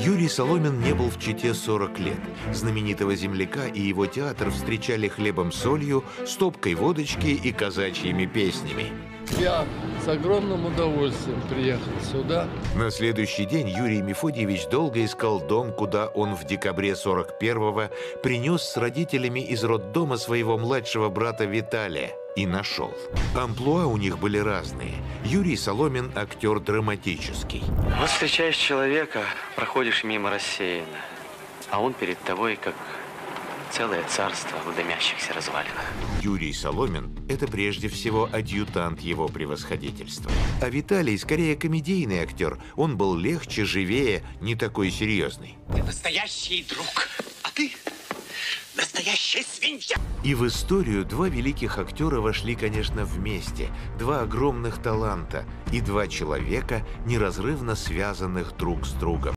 Юрий Соломин не был в Чите 40 лет. Знаменитого земляка и его театр встречали хлебом-солью, стопкой водочки и казачьими песнями. Я с огромным удовольствием приехал сюда. На следующий день Юрий Мефодьевич долго искал дом, куда он в декабре 41-го принес с родителями из роддома своего младшего брата Виталия. И нашел. Амплуа у них были разные. Юрий Соломин – актер драматический. Вот встречаешь человека, проходишь мимо рассеянно, а он перед тобой как целое царство в дымящихся развалинах. Юрий Соломин – это прежде всего адъютант его превосходительства. А Виталий скорее комедийный актер. Он был легче, живее, не такой серьезный. Ты настоящий друг, а ты настоящая свинья. И в историю два великих актера вошли, конечно, вместе. Два огромных таланта и два человека, неразрывно связанных друг с другом.